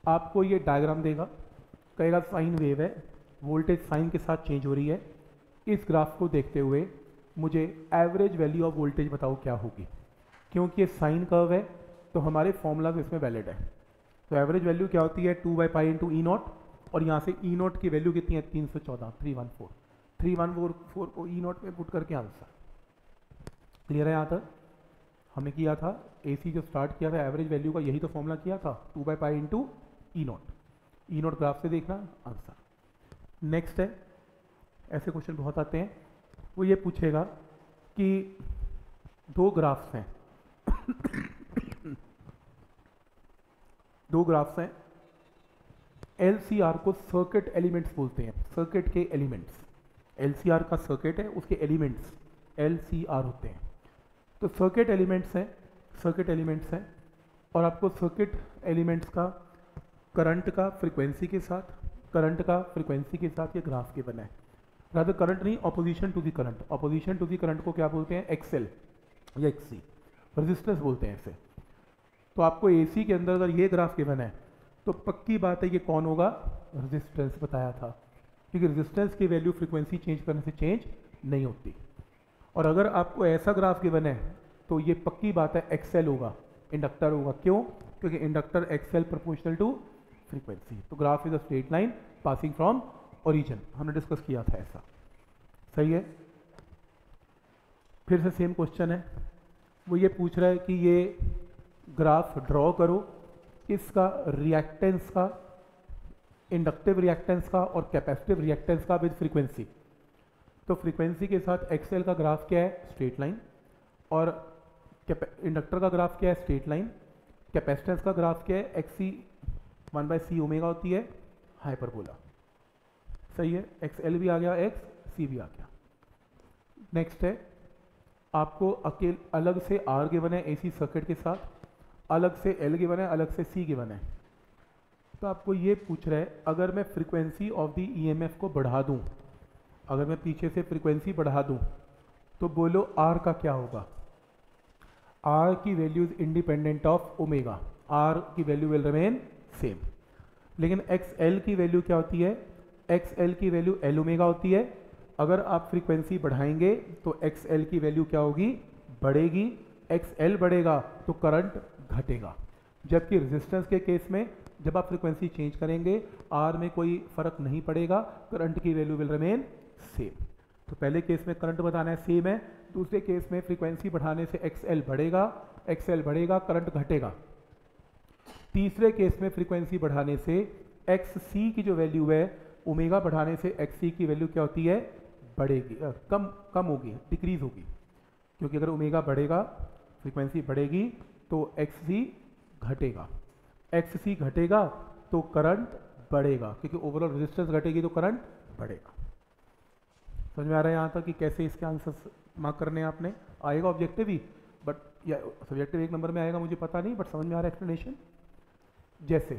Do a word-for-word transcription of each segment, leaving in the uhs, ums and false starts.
आपको ये डायग्राम देगा, कहेगा साइन वेव है, वोल्टेज साइन के साथ चेंज हो रही है, इस ग्राफ को देखते हुए मुझे एवरेज वैल्यू ऑफ वोल्टेज बताओ क्या होगी। क्योंकि ये साइन कर्व है तो हमारे फॉर्मूलाज इसमें वैलिड है। तो एवरेज वैल्यू क्या होती है, two by pi into E naught, और यहाँ से ई नॉट की वैल्यू कितनी है, तीन सौ चौदह, three one four three one four four को ई नॉट में पुट करके आंसर। क्लियर है यहाँ तक? हमने किया था ए सी जो स्टार्ट किया था एवरेज वैल्यू का, यही तो फॉर्मूला किया था, two by pi into E naught. E naught graph से देखना आंसर। नेक्स्ट है, ऐसे क्वेश्चन बहुत आते हैं, वो ये पूछेगा कि दो ग्राफ्स हैं दो ग्राफ्स हैं, एल सी आर को सर्किट एलिमेंट्स बोलते हैं, सर्किट के एलिमेंट्स। एल सी आर का सर्किट है, उसके एलिमेंट्स एल सी आर होते हैं। तो सर्किट एलिमेंट्स हैं, सर्किट एलिमेंट्स हैं, और आपको सर्किट एलिमेंट्स का करंट का फ्रीक्वेंसी के साथ करंट का फ्रीक्वेंसी के साथ ये ग्राफ गिवन है। रादर करंट नहीं, opposition to the current. Opposition to the current को क्या बोलते हैं, एक्सएल या एक्सी, रेजिस्टेंस बोलते हैं इसे। तो आपको एसी के अंदर अगर ये ग्राफ गिवन है तो पक्की बात है ये कौन होगा, रेजिस्टेंस बताया था, क्योंकि रेजिस्टेंस की वैल्यू फ्रीक्वेंसी चेंज करने से चेंज नहीं होती। और अगर आपको ऐसा ग्राफ गिवन है तो ये पक्की बात है एक्सएल होगा, इंडक्टर होगा। क्यों? क्योंकि inductor XL proportional to frequency. तो graph is a straight line passing from origin, हमने डिस्कस किया था ऐसा। सही है। फिर से सेम क्वेश्चन है, वो ये पूछ रहा है कि ये ग्राफ ड्रॉ करो, इसका रिएक्टेंस का, इंडक्टिव रिएक्टेंस का और कैपेसिटिव रिएक्टेंस का विद फ्रीक्वेंसी। तो फ्रीक्वेंसी के साथ एक्सएल का ग्राफ क्या है, स्ट्रेट लाइन, और इंडक्टर का ग्राफ क्या है, स्ट्रेट लाइन। कैपेसिटेंस का ग्राफ क्या है, XC one by C omega होती है, हाइपरबोला। सही है, एक्स एल भी आ गया, एक्स सी भी आ गया। नेक्स्ट है, आपको अकेले अलग से आर गिवन है एसी सर्किट के साथ, अलग से एल गिवन है, अलग से सी गिवन है। तो आपको ये पूछ रहा है, अगर मैं फ्रीक्वेंसी ऑफ द ईएमएफ को बढ़ा दूं, अगर मैं पीछे से फ्रीक्वेंसी बढ़ा दूं तो बोलो आर का क्या होगा। आर की value is independent of omega, R की वैल्यू विल रिमेन सेम। लेकिन एक्स एल की वैल्यू क्या होती है, एक्स एल की वैल्यू एल ओमेगा होती है। अगर आप फ्रीक्वेंसी बढ़ाएंगे तो एक्स एल की वैल्यू क्या होगी, बढ़ेगी। एक्स एल बढ़ेगा तो करंट घटेगा। जबकि रेजिस्टेंस के केस में जब आप फ्रीक्वेंसी चेंज करेंगे आर में कोई फर्क नहीं पड़ेगा, करंट की वैल्यू विल रिमेन सेम। तो पहले केस में करंट बताना है सेम है, दूसरे केस में फ्रीक्वेंसी बढ़ाने से एक्स एल बढ़ेगा, एक्स एल बढ़ेगा, करंट घटेगा। तीसरे केस में फ्रीक्वेंसी बढ़ाने से एक्स सी की जो वैल्यू है, ओमेगा बढ़ाने से एक्स सी की वैल्यू क्या होती है, बढ़ेगी, आ, कम कम होगी, डिक्रीज होगी। क्योंकि अगर ओमेगा बढ़ेगा, फ्रीक्वेंसी बढ़ेगी तो एक्स सी घटेगा, एक्स सी घटेगा तो करंट बढ़ेगा, क्योंकि ओवरऑल रेजिस्टेंस घटेगी तो करंट बढ़ेगा। समझ में आ रहा है यहाँ तक कि कैसे इसके आंसर मार्क करने हैं आपने? आएगा ऑब्जेक्टिव ही, बट या सब्जेक्टिव एक नंबर में आएगा मुझे पता नहीं, बट समझ में आ रहा है एक्सप्लेनेशन। जैसे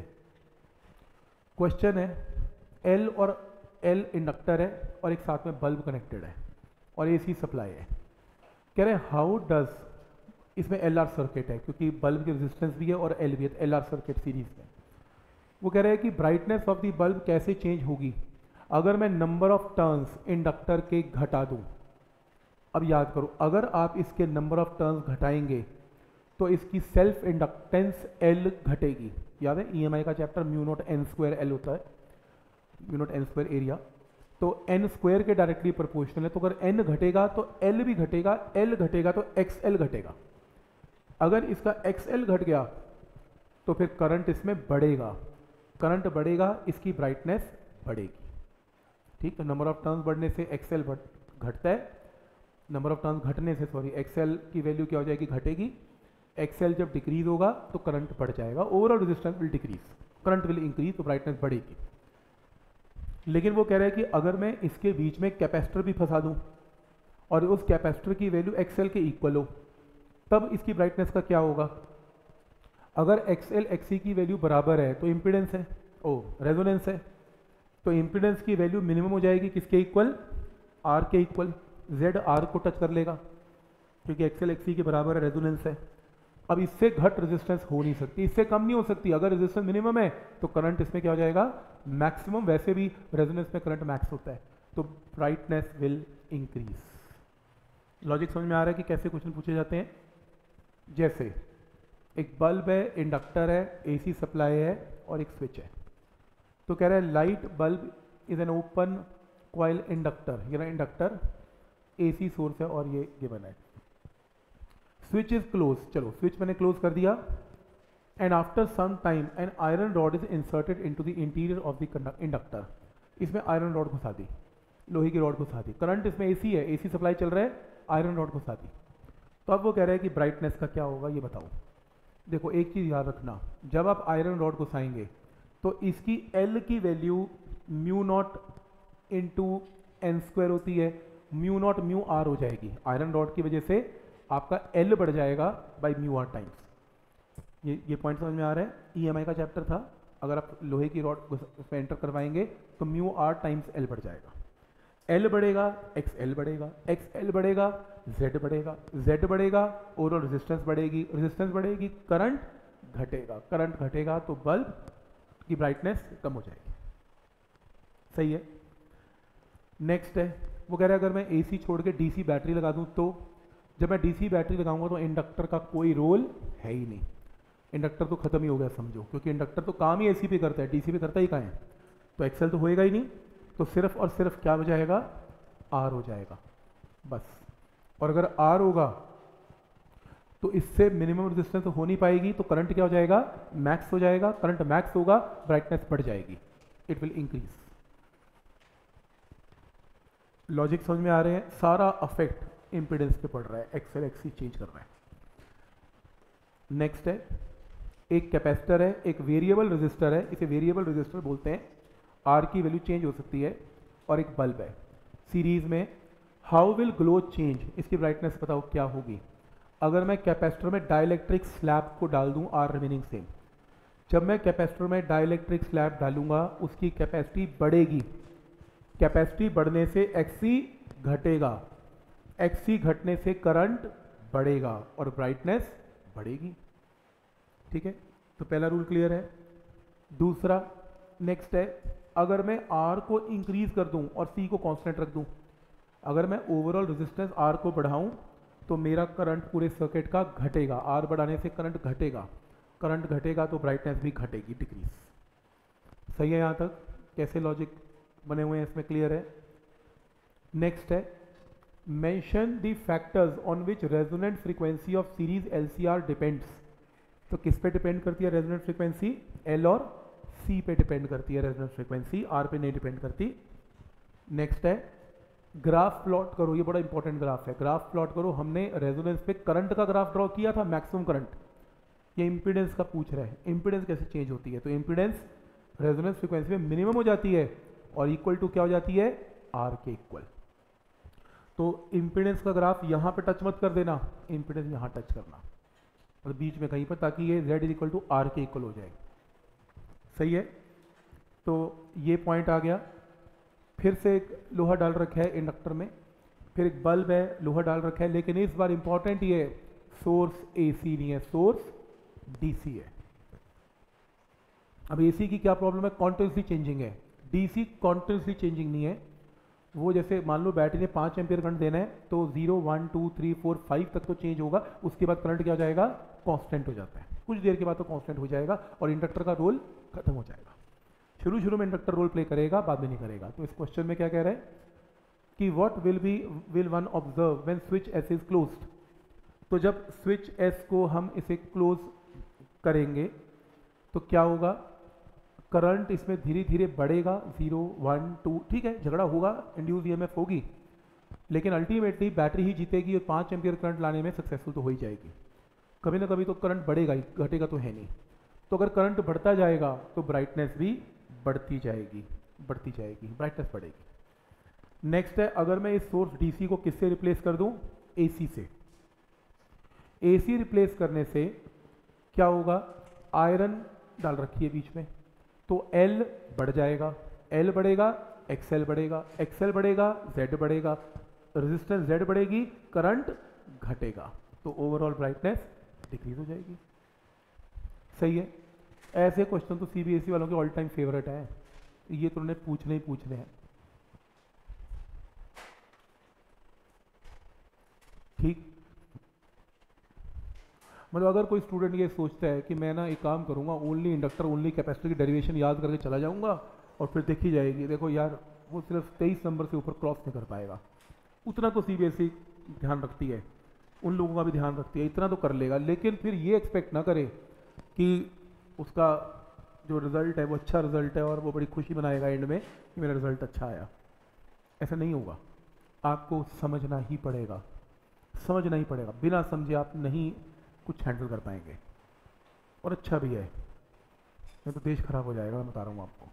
क्वेश्चन है, एल और एल इंडक्टर है और एक साथ में बल्ब कनेक्टेड है और एसी सप्लाई है। कह रहे हैं हाउ डज, इसमें एल आर सर्किट है क्योंकि बल्ब की रेजिस्टेंस भी है और एल भी है, एल आर सर्किट सीरीज में। वो कह रहे हैं कि ब्राइटनेस ऑफ द बल्ब कैसे चेंज होगी अगर मैं नंबर ऑफ टर्न्स इंडक्टर के घटा दूं। अब याद करो, अगर आप इसके नंबर ऑफ टर्न्स घटाएंगे तो इसकी सेल्फ इंडक्टेंस एल घटेगी। याद है ईएमआई का chapter, mu naught N square L होता है, mu naught N square area, तो एन स्क्वायर के डायरेक्टली प्रोपोर्शनल है। तो अगर एन घटेगा तो एल भी घटेगा, एल घटेगा तो एक्स एल घटेगा। अगर इसका एक्स एल घट गया तो फिर करंट इसमें बढ़ेगा, करंट बढ़ेगा, इसकी ब्राइटनेस बढ़ेगी। ठीक, तो नंबर ऑफ टर्न्स बढ़ने से एक्सएल घटता है, नंबर ऑफ टर्न्स घटने से सॉरी एक्सएल की वैल्यू क्या हो जाएगी, घटेगी। एक्सएल जब डिक्रीज होगा तो करंट बढ़ जाएगा, overall resistance will decrease, current will increase, तो ब्राइटनेस बढ़ेगी। लेकिन वो कह रहे हैं कि अगर मैं इसके बीच में कैपेसिटर भी फंसा दूं और उस कैपेसिटर की वैल्यू एक्सएल के इक्वल हो, तब इसकी ब्राइटनेस का क्या होगा। अगर एक्सएल एक्सी की वैल्यू बराबर है तो इम्पीडेंस है, ओ रेजोनेंस है, तो इम्पीडेंस की वैल्यू मिनिमम हो जाएगी किसके इक्वल, आर के इक्वल। जेड आर को टच कर लेगा क्योंकि एक्सएल एक्सी के बराबर है, रेजोनेंस है। अब इससे घट रेजिस्टेंस हो नहीं सकती, इससे कम नहीं हो सकती। अगर रेजिस्टेंस मिनिमम है तो करंट इसमें क्या हो जाएगा, मैक्सिमम। वैसे भी रेजोनेंस में करंट मैक्स होता है, तो ब्राइटनेस विल इंक्रीज। लॉजिक समझ में आ रहा है कि कैसे क्वेश्चन पूछे जाते हैं। जैसे एक बल्ब है, इंडक्टर है, एसी सप्लाई है और एक स्विच है। तो कह रहा है light bulb is an open coil inductor, ये ना इंडक्टर, एसी सोर्स है और ये गिवन है। स्विच इज क्लोज, चलो स्विच मैंने क्लोज कर दिया। And after some time an iron rod is inserted into the interior of the inductor, इसमें आयरन रॉड घुसा दी, लोहे की रॉड घुसा दी। करंट इसमें एसी है, एसी सप्लाई चल रहा है, आयरन रॉड घुसा दी। तो अब वो कह रहे हैं कि ब्राइटनेस का क्या होगा ये बताओ। देखो एक चीज़ याद रखना, जब आप आयरन रॉड घुसाएंगे तो इसकी एल की value mu naught into N square होती है, म्यू नॉट म्यू आर हो जाएगी। आयरन रॉड की वजह से आपका एल बढ़ जाएगा बाई म्यू आर टाइम्स। ये ये पॉइंट समझ में आ रहा है। ईएमआई का चैप्टर था, अगर आप लोहे की रॉड उसमें एंटर करवाएंगे तो म्यू आर टाइम्स एल बढ़ जाएगा। एल बढ़ेगा, एक्स एल बढ़ेगा, एक्स एल बढ़ेगा, जेड बढ़ेगा, जेड बढ़ेगा, ओवरऑल रेजिस्टेंस बढ़ेगी, रेजिस्टेंस बढ़ेगी, करंट घटेगा, करंट घटेगा तो बल्ब की ब्राइटनेस कम हो जाएगी। सही है। नेक्स्ट है, वो कह रहा है अगर मैं एसी छोड़ के डीसी बैटरी लगा दूं, तो जब मैं डीसी बैटरी लगाऊंगा तो इंडक्टर का कोई रोल है ही नहीं, इंडक्टर तो खत्म ही हो गया समझो, क्योंकि इंडक्टर तो काम ही एसी पे करता है, डीसी पे करता ही कहाँ है। तो एक्सएल तो होएगा ही नहीं, तो सिर्फ और सिर्फ क्या हो जाएगा, आर हो जाएगा बस। और अगर आर होगा तो इससे मिनिमम रेजिस्टेंस तो हो नहीं पाएगी, तो करंट क्या हो जाएगा, मैक्स हो जाएगा। करंट मैक्स होगा, ब्राइटनेस बढ़ जाएगी, इट विल इंक्रीज। लॉजिक समझ में आ रहे हैं। सारा अफेक्ट इंपीडेंस पे पड़ रहा है, एक्सएल एक्सी चेंज कर रहा है। नेक्स्ट है, एक कैपेसिटर है, एक वेरिएबल रेजिस्टर है, इसे वेरिएबल रेजिस्टर बोलते हैं, आर की वैल्यू चेंज हो सकती है, और एक बल्ब है सीरीज में। हाउ विल ग्लो चेंज, इसकी ब्राइटनेस बताओ क्या होगी। अगर मैं कैपेसिटर में डाइलेक्ट्रिक स्लैब को डाल दूं, आर रिमेनिंग सेम। जब मैं कैपेसिटर में डाइलेक्ट्रिक स्लैब डालूंगा उसकी कैपेसिटी बढ़ेगी, कैपेसिटी बढ़ने से एक्सी घटेगा, एक्सी घटने से करंट बढ़ेगा और ब्राइटनेस बढ़ेगी। ठीक है, तो पहला रूल क्लियर है। दूसरा नेक्स्ट है, अगर मैं आर को इंक्रीज कर दूं और सी को कांस्टेंट रख दूं, अगर मैं ओवरऑल रेजिस्टेंस आर को बढ़ाऊं तो मेरा करंट पूरे सर्किट का घटेगा, आर बढ़ाने से करंट घटेगा, करंट घटेगा तो ब्राइटनेस भी घटेगी, डिक्रीज। सही है यहाँ तक, कैसे लॉजिक बने हुए हैं इसमें क्लियर है। नेक्स्ट है, mention the factors on which resonant frequency of series LCR depends. तो किस पे डिपेंड करती है रेजोनेंट फ्रीक्वेंसी, एल और सी पे डिपेंड करती है रेजोनेंट फ्रीक्वेंसी, आर पे नहीं डिपेंड करती। नेक्स्ट है, ग्राफ प्लॉट करो, ये बड़ा इंपॉर्टेंट ग्राफ है, ग्राफ प्लॉट करो। हमने रेजोनेंस पे करंट का ग्राफ ड्रॉ किया था, मैक्सिमम करंट। ये इंपीडेंस का पूछ रहा है, इंपीडेंस कैसे चेंज होती है। तो इंपीडेंस रेजोनेंस फ्रीक्वेंसी में मिनिमम हो जाती है और इक्वल टू क्या हो जाती है, आर के इक्वल। तो इंपीडेंस का ग्राफ यहाँ पे टच मत कर देना, इंपीडेंस यहाँ टच करना और बीच में कहीं पर, ताकि ये z is equal to R के इक्वल हो जाए। सही है, तो ये पॉइंट आ गया। फिर से एक लोहा डाल रखा है इंडक्टर में, फिर एक बल्ब है, लोहा डाल रखा है, लेकिन इस बार इंपॉर्टेंट ये सोर्स एसी नहीं है, सोर्स डीसी है। अब एसी की क्या प्रॉब्लम है, कॉन्टिन्यूसली चेंजिंग है, डीसी कॉन्टिन्यूसली चेंजिंग नहीं है। वो जैसे मान लो बैटरी ने पाँच एम्पियर करंट देना है तो zero one two three four five तक तो चेंज होगा, उसके बाद करंट क्या हो जाएगा, कांस्टेंट हो जाता है, कुछ देर के बाद तो कांस्टेंट हो जाएगा और इंडक्टर का रोल खत्म हो जाएगा। शुरू शुरू में इंडक्टर रोल प्ले करेगा, बाद में नहीं करेगा। तो इस क्वेश्चन में क्या कह रहा है कि what will be will one observe when switch S is closed. तो जब स्विच एस को हम इसे क्लोज करेंगे तो क्या होगा, करंट इसमें धीरे धीरे बढ़ेगा, जीरो वन टू, ठीक है, झगड़ा होगा, इंड्यूस ईएमएफ होगी, लेकिन अल्टीमेटली बैटरी ही जीतेगी और पाँच एम्पियर करंट लाने में सक्सेसफुल तो हो ही जाएगी। कभी ना कभी तो करंट बढ़ेगा ही, घटेगा तो है नहीं। तो अगर करंट बढ़ता जाएगा तो ब्राइटनेस भी बढ़ती जाएगी, बढ़ती जाएगी, ब्राइटनेस बढ़ेगी। नेक्स्ट है, अगर मैं इस सोर्स डीसी को किससे रिप्लेस कर दूं, एसी से। एसी रिप्लेस करने से क्या होगा, आयरन डाल रखी है बीच में, तो एल बढ़ जाएगा, एल बढ़ेगा, एक्सएल बढ़ेगा, एक्सएल बढ़ेगा, जेड बढ़ेगा, रेजिस्टेंस जेड बढ़ेगी, करंट घटेगा, तो ओवरऑल ब्राइटनेस डिक्रीज हो जाएगी। सही है। ऐसे क्वेश्चन तो सीबीएसई वालों के ऑल टाइम फेवरेट है, ये तो उन्हें पूछने ही पूछने हैं। ठीक, मतलब अगर कोई स्टूडेंट ये सोचता है कि मैं ना एक काम करूंगा, ओनली इंडक्टर ओनली कैपेसिटर की डेरिवेशन याद करके चला जाऊंगा और फिर देखी जाएगी, देखो यार वो सिर्फ तेईस नंबर से ऊपर क्रॉस नहीं कर पाएगा। उतना तो सीबीएसई ध्यान रखती है, उन लोगों का भी ध्यान रखती है, इतना तो कर लेगा, लेकिन फिर ये एक्सपेक्ट ना करे कि उसका जो रिजल्ट है वो अच्छा रिजल्ट है और वो बड़ी खुशी मनाएगा एंड में कि मेरा रिजल्ट अच्छा आया। ऐसा नहीं होगा, आपको समझना ही पड़ेगा, समझना ही पड़ेगा। बिना समझे आप नहीं कुछ हैंडल कर पाएंगे, और अच्छा भी है, नहीं तो देश खराब हो जाएगा, मैं बता रहा हूँ आपको।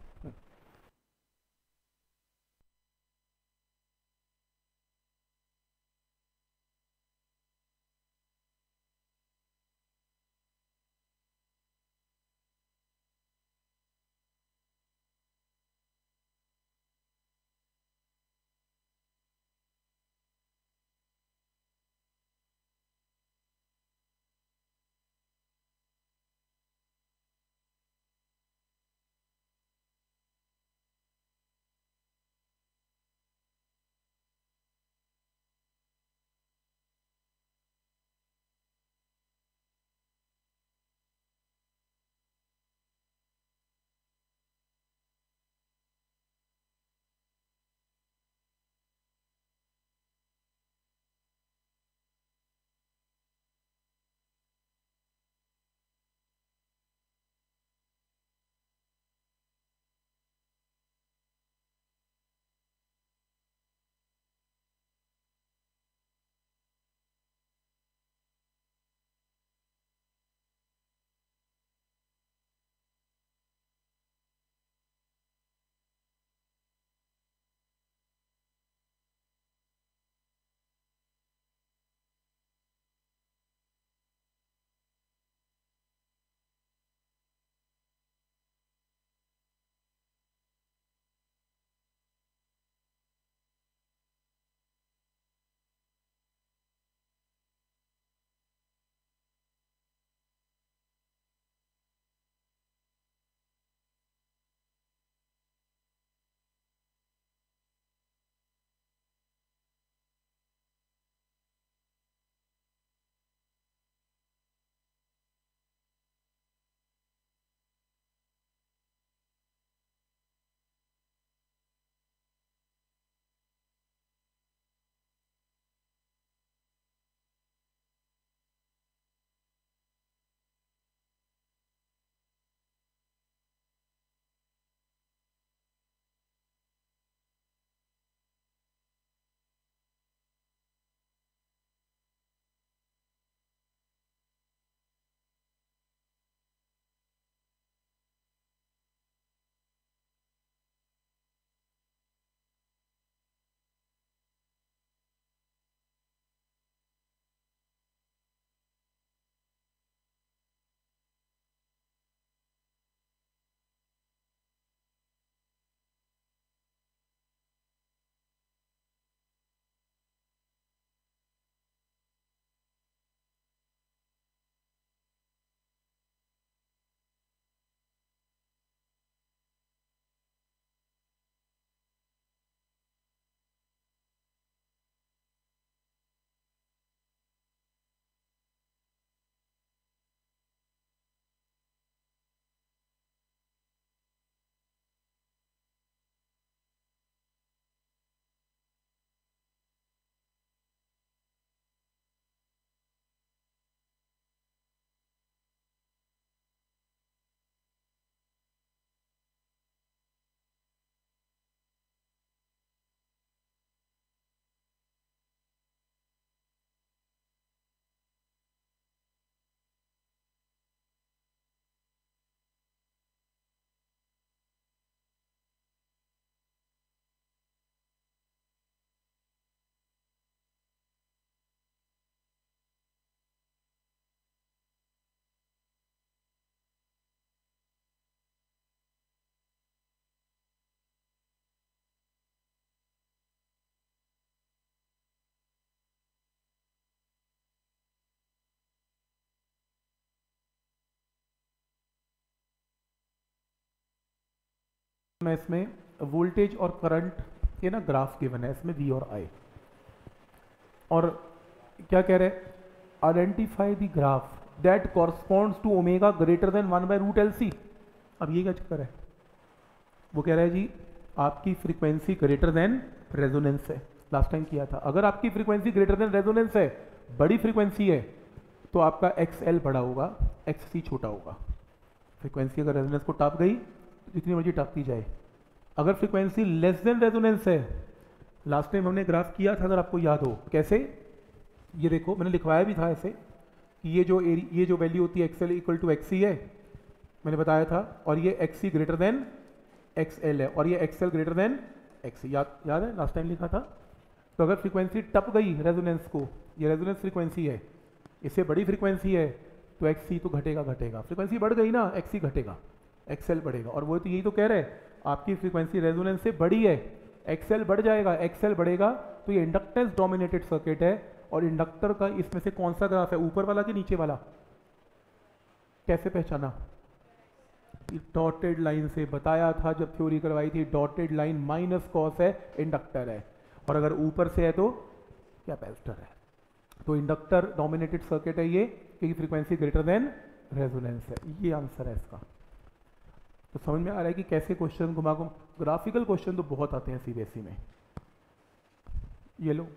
मैं इसमें वोल्टेज और करंट के ना ग्राफ गिवन है इसमें, वी और आई, और क्या कह रहे हैं, identify the graph that corresponds to omega greater than one by root L C. अब ये क्या चक्कर है, वो कह रहा है जी आपकी फ्रीक्वेंसी ग्रेटर देन रेजोनेंस है, लास्ट टाइम किया था। अगर आपकी फ्रीक्वेंसी ग्रेटर देन रेजोनेंस है, बड़ी फ्रीक्वेंसी है, तो आपका एक्स एल बड़ा होगा, एक्स सी छोटा होगा। फ्रीक्वेंसी अगर रेजोनेंस को टाप गई तो जितनी मर्जी टापती जाए। अगर फ्रीक्वेंसी लेस देन रेजोनेंस है, लास्ट टाइम हमने ग्राफ किया था अगर आपको याद हो, कैसे, ये देखो मैंने लिखवाया भी था ऐसे कि ये जो ये जो वैल्यू होती है X L equal to X C है, मैंने बताया था, और ये X C greater than X L है, और ये X L greater than X C, याद याद है लास्ट टाइम लिखा था। तो अगर फ्रीक्वेंसी टप गई रेजोनेंस को, ये रेजोनेंस फ्रीक्वेंसी है, इससे बड़ी फ्रीक्वेंसी है, तो एक्स सी तो घटेगा घटेगा, फ्रीक्वेंसी बढ़ गई ना एक्स सी घटेगा, एक्स एल बढ़ेगा। और वो तो यही तो कह रहे हैं, आपकी फ्रीक्वेंसी रेजोनेंस से बड़ी है, एक्स एल बढ़ जाएगा, एक्स एल बढ़ेगा, तो ये इंडक्टेंस डोमिनेटेड सर्किट है। और इंडक्टर का इसमें से कौन सा ग्राफ है, ऊपर वाला कि नीचे वाला, कैसे पहचाना, डॉटेड लाइन से बताया था जब थ्योरी करवाई थी, डॉटेड लाइन माइनस कॉस है, इंडक्टर है, और अगर ऊपर से है तो कैपेसिटर है। तो इंडक्टर डोमिनेटेड सर्किट है ये, क्योंकि फ्रीक्वेंसी ग्रेटर देन रेजोनेंस है। ये आंसर है इसका। तो समझ में आ रहा है कि कैसे क्वेश्चन घुमा घुमा, ग्राफिकल क्वेश्चन तो बहुत आते हैं सीबीएसई में। ये लो,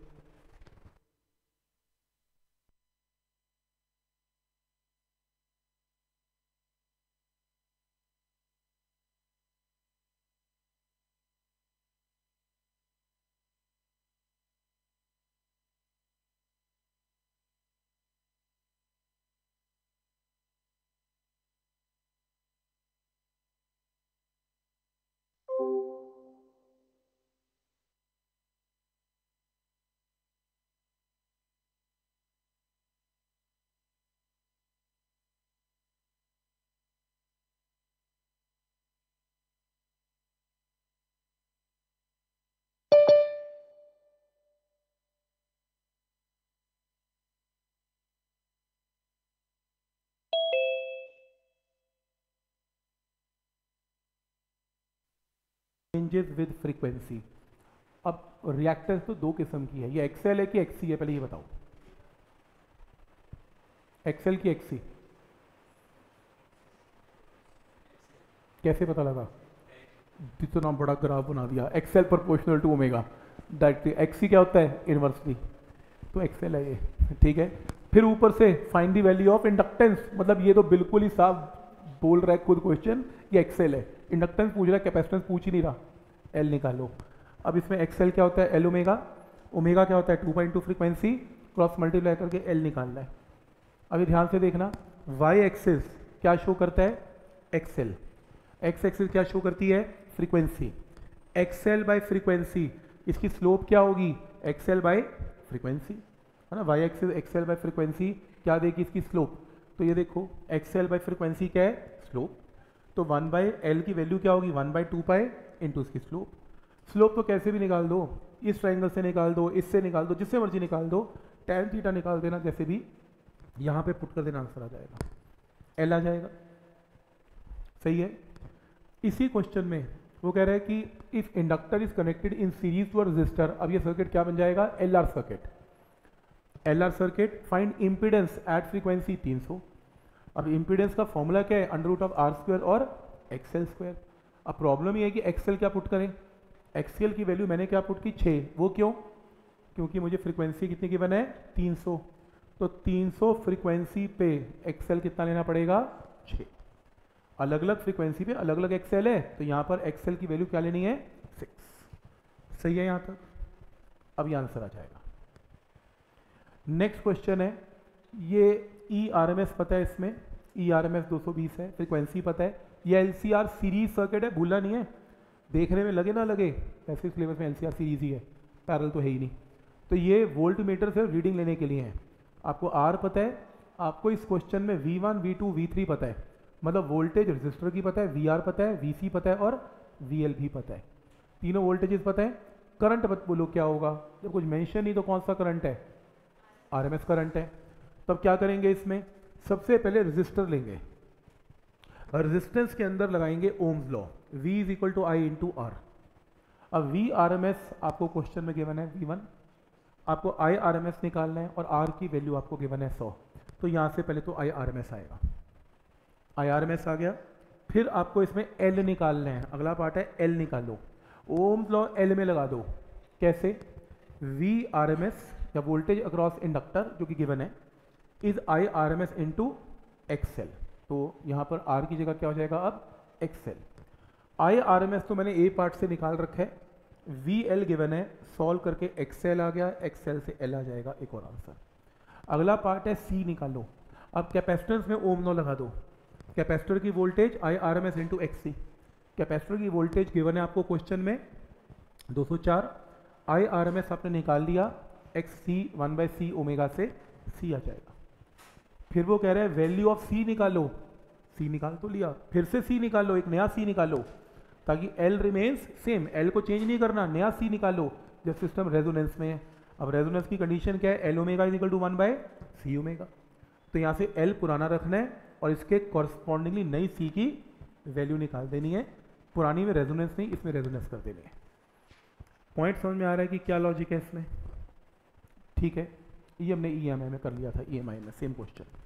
चेंजेस विद फ्रीक्वेंसी। अब रिएक्टेंस तो दो किस्म की है, ये एक्सएल है कि एक्सी है, पहले ये बताओ, एक्सएल की एक्सी, कैसे पता लगा, इतना बड़ा ग्राफ बना दिया, XL proportional to omega, that XC क्या होता है, इनवर्सली, तो एक्सएल है ये, ठीक है। फिर ऊपर से find the value of inductance, मतलब ये तो बिल्कुल ही साफ बोल रहा है खुद क्वेश्चन, ये एक्सएल है, इंडक्टेंस पूछ रहा है, कैपेसिटेंस पूछ ही नहीं रहा, एल निकालो। अब इसमें एक्सएल क्या होता है, एल ओमेगा, ओमेगा क्या होता है, two point two frequency cross multiply करके एल निकालना है। अभी ध्यान से देखना, वाई एक्सिस क्या शो करता है, एक्सएल, एक्स एक्सिस क्या शो करती है, फ्रीक्वेंसी, एक्सएल बाय फ्रीक्वेंसी, इसकी स्लोप क्या होगी, एक्सएल बाय फ्रीक्वेंसी, है ना, Y axis XL by frequency क्या देगी इसकी स्लोप, तो ये देखो एक्सएल बाय फ्रीक्वेंसी क्या है, स्लोप, तो वन बाय एल की वैल्यू क्या होगी, one by two pi into उसकी स्लोप। स्लोप तो कैसे भी निकाल दो, इस ट्राइंगल से निकाल दो, इससे निकाल दो, जिससे मर्जी निकाल दो, टैन थीटा निकाल देना, जैसे भी यहाँ पे पुट कर देना, आंसर आ जाएगा, एल आ जाएगा, सही है। इसी क्वेश्चन में वो कह रहा है कि if inductor is connected in series to a resistor, अब ये सर्किट क्या बन जाएगा, L R circuit, L R circuit, find impedance at frequency तीन सौ। अब इम्पीडेंस का फॉर्मूला क्या है, under root of R square और एक्सएल स्क्वायर। अब प्रॉब्लम ये है कि एक्सएल क्या पुट करें, एक्सएल की वैल्यू मैंने क्या पुट की, छः, वो क्यों, क्योंकि मुझे फ्रीक्वेंसी कितनी गिवन है, तीन सौ, तो तीन सौ फ्रीक्वेंसी पे एक्सएल कितना लेना पड़ेगा, छः। अलग अलग फ्रीक्वेंसी पे अलग अलग एक्सएल है, तो यहाँ पर एक्सएल की वैल्यू क्या लेनी है, सिक्स, सही है यहाँ तक। अब ये आंसर आ जाएगा। नेक्स्ट क्वेश्चन है, ये ई आर एम एस पता है, इसमें ई आर एम एस दो सौ बीस है, फ्रीक्वेंसी पता है, ये L C R series circuit है, भूलना नहीं है, देखने में लगे ना लगे, वैसे सिलेबस में एल सी आर सीरीज ही है, पैरेलल तो है ही नहीं। तो ये वोल्ट मीटर से रीडिंग लेने के लिए है, आपको आर पता है, आपको इस क्वेश्चन में V one V two V three पता है, मतलब वोल्टेज रजिस्टर की पता है, वी आर पता है, वी सी पता है और वी एल भी पता है, तीनों वोल्टेजेस पता है। करंट मत बोलो क्या होगा, जब कुछ मेंशन नहीं तो कौन सा करंट है, आरएमएस करंट है। तब क्या करेंगे, इसमें सबसे पहले रजिस्टर लेंगे, रेजिस्टेंस के अंदर लगाएंगे Ohm's law, V is equal to I into R. अब V आर एम एस आपको क्वेश्चन में गिवन है V वन, आपको आई आर एम एस निकालना है और R की वैल्यू आपको गिवन है सौ। तो यहाँ से पहले तो आई आर एम एस आएगा, आई आर एम एस आ गया। फिर आपको इसमें L निकालना है, अगला पार्ट है L निकालो। ओम्स लॉ L में लगा दो, कैसे? V आर एम एस या वोल्टेज अक्रॉस इंडक्टर जो कि गिवन है is I R M S into XL. तो यहाँ पर R की जगह क्या हो जाएगा अब? XL. I R M S तो मैंने ए पार्ट से निकाल रखा है, वी एल गिवन है, सॉल्व करके एक्सएल आ गया, एक्सएल से एल आ जाएगा, एक और आंसर। अगला पार्ट है सी निकालो। अब कैपेसिटेंस में ओम लॉ लगा दो, कैपेसिटर की voltage I R M S into X C. Capacitor की वोल्टेज गिवन है आपको क्वेश्चन में दो सौ चार, आई आर एम एस आपने निकाल लिया, X C one by C omega से सी आ जाएगा। फिर वो कह रहे हैं वैल्यू ऑफ सी निकालो, सी निकाल तो लिया, फिर से सी निकालो, एक नया सी निकालो ताकि L रिमेन्स सेम, L को चेंज नहीं करना, नया सी निकालो जब सिस्टम रेजोनेंस में है। अब रेजोनेंस की कंडीशन क्या है? L omega is equal to one by C omega. तो यहाँ से L पुराना रखना है और इसके कॉरस्पॉन्डिंगली नई सी की वैल्यू निकाल देनी है। पुरानी में रेजोनेंस नहीं, इसमें रेजोनेंस कर देनी है। पॉइंट समझ में आ रहा है कि क्या लॉजिक है इसमें? ठीक है, ये हमने ई एम आई में कर लिया था, ई एम आई में सेम क्वेश्चन।